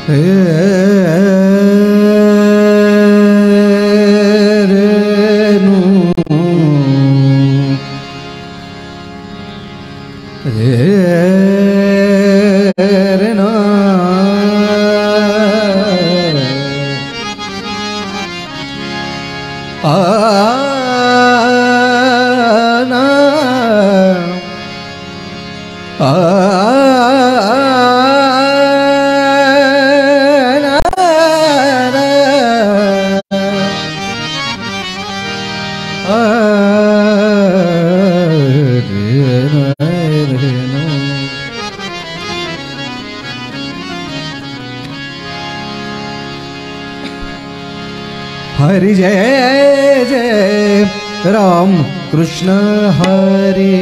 हरि जय जय राम कृष्ण हरि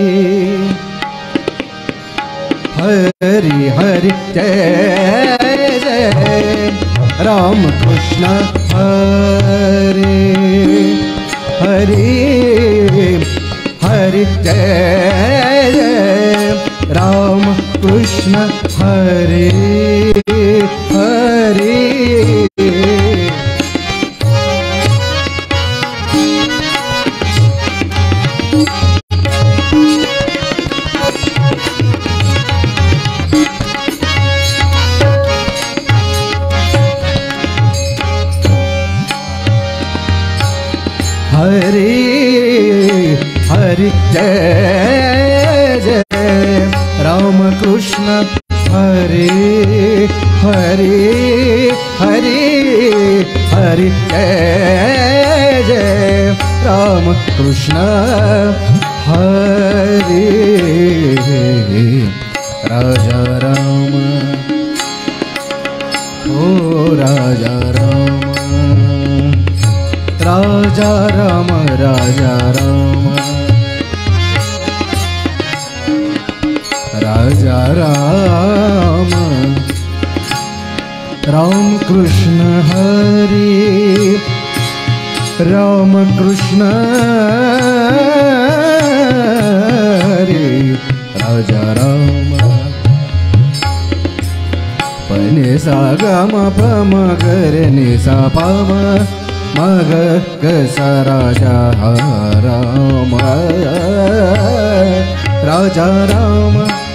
हरि हरि जय जय राम कृष्ण हरि हरि हरि जय जय राम कृष्ण हरि हरि हरि हरि जय जय राम कृष्ण हरि हरि हरि हरि जय जय राम कृष्ण हरि राजा राम ओ राजा राम राजा राम राजा राम राजा राम राम कृष्ण हरि राम कृष्ण हरि राजा राम पने सा ग म प म ग रे नि सा प म मग ग सा राजा राम राजा राम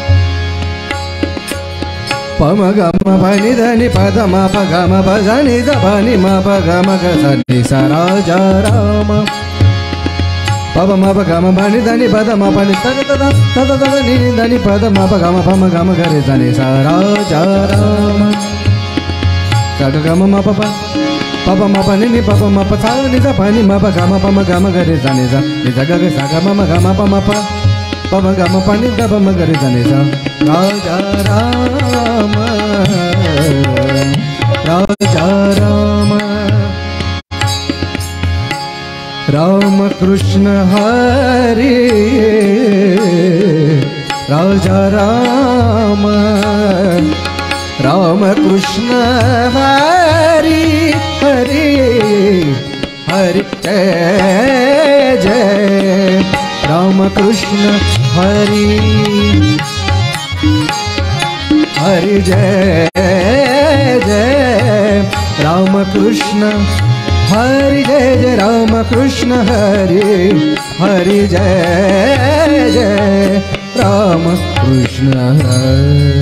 पम ग म प नि ध नि प ध म प ग म प ध नि ध प नि म प ग म ग सा नि सा राजा राम प म प ग म प नि ध नि प ध म प नि ध ध ध ध ध नि ध नि प ध म प ग म प म ग म ग रे सा नि सा राजा राम सा ग म म प प प म प नि प प म प सा नि ध प नि म प ग म प म ग म ग रे सा नि सा नि ध ग ग सा ग म म ग म प म प प म ग म प नि ध प म ग रे सा नि सा राजा राम राजा राम राम कृष्ण हरि राजा राम राम कृष्ण हरि हरि हरि जय जय राम कृष्ण हरि हरि जय जय राम कृष्ण हरि जय जय राम कृष्ण हरि हरि जय जय राम कृष्ण हरि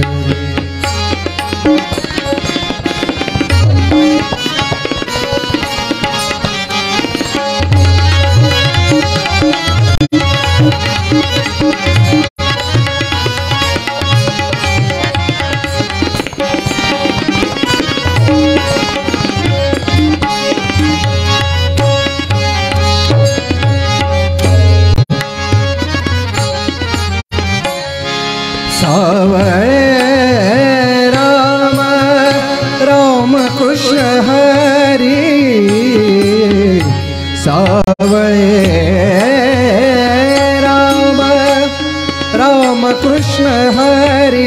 सावय राम राम कृष्ण हरि सावय राम राम कृष्ण हरि